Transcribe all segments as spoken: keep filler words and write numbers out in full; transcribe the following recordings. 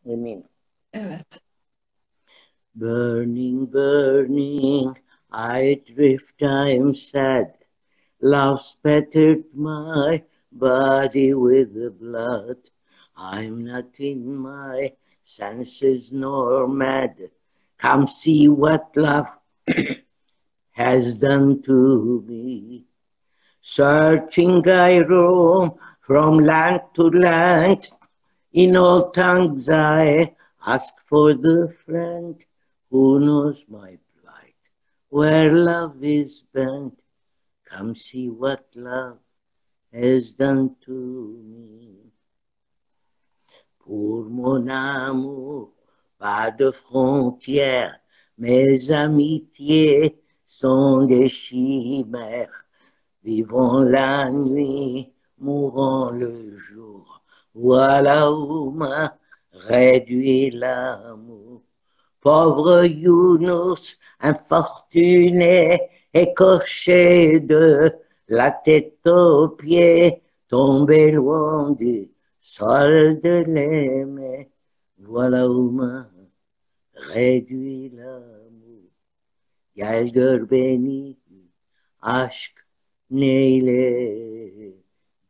Eminim. Evet. Burning, burning, I drift, I'm sad. Love spattered my body with the blood. I'm not in my senses nor mad. Come see what love has done to me. Searching I roam from land to land. In all tongues I ask for the friend who knows my plight. Where love is bent, come see what love has done to me. Pour mon amour, pas de frontières, mes amitiés sont des chimères. Vivons la nuit, mourons le jour. Voilà où m'a réduit l'amour. Pauvre Younous, infortuné, écorché de la tête aux pieds, tombé loin du sol de l'aimer. Voilà où m'a réduit l'amour. Gel gör beni, aşk neyledi.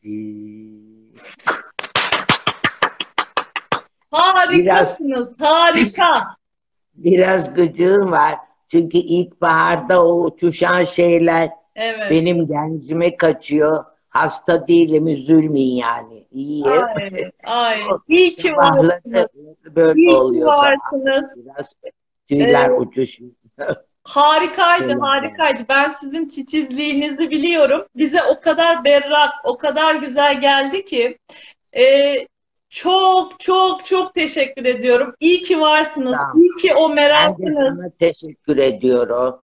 Biraz Harikasınız, harika. biraz gıcığım var. Çünkü ilkbaharda o uçuşan şeyler Evet. benim gencime kaçıyor. Hasta değilim, üzülmeyin yani. İyiyim. Ay, ay. İyi ki Sabahları varsınız. böyle İyi ki oluyor sabah. varsınız. Biraz Ee, tüyler uçuşuyor. harikaydı, Şöyle harikaydı. Ben sizin titizliğinizi biliyorum. Bize o kadar berrak, o kadar güzel geldi ki. Ee, çok, çok, çok teşekkür ediyorum. İyi ki varsınız. tamam. İyi ki o Ben de merakınız. sana teşekkür ediyorum.